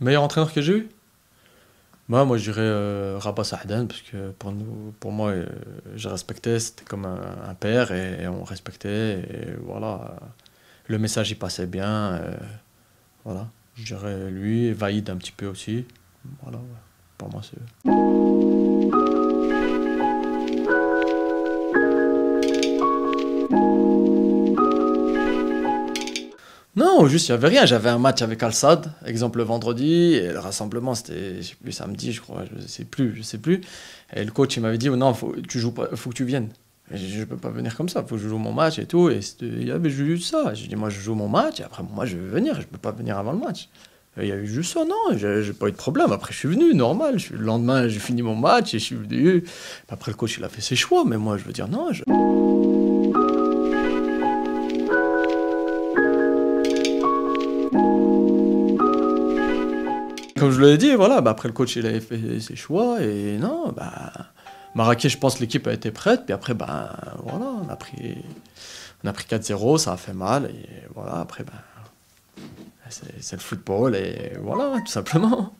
Meilleur entraîneur que j'ai eu? Bah, moi, je dirais Rabat Sahdan, parce que pour moi, je respectais, c'était comme un père, et on respectait, et voilà. Le message, il passait bien, voilà. Je dirais lui, et Vaïd un petit peu aussi. Voilà, ouais. Pour moi, c'est... Non, juste, il n'y avait rien. J'avais un match avec Al-Sadd, exemple le vendredi, et le rassemblement, c'était, je sais plus, samedi, je crois, je sais plus. Et le coach, il m'avait dit, oh non, tu joues pas, faut que tu viennes. Et j'ai dit, je peux pas venir comme ça, faut que je joue mon match et tout. Et il y avait juste ça. J'ai dit, moi, je joue mon match, et après, moi, je vais venir, je peux pas venir avant le match. Et il y a eu juste ça, non, j'ai pas eu de problème. Après, je suis venu, normal. Le lendemain, j'ai fini mon match, et je suis venu. Après, le coach, il a fait ses choix, mais moi, je veux dire, non, comme je l'ai dit, voilà, bah après le coach il avait fait ses choix et non, bah Marrakech, je pense l'équipe a été prête, puis après bah voilà, on a pris 4-0, ça a fait mal et voilà, après bah c'est le football et voilà, tout simplement.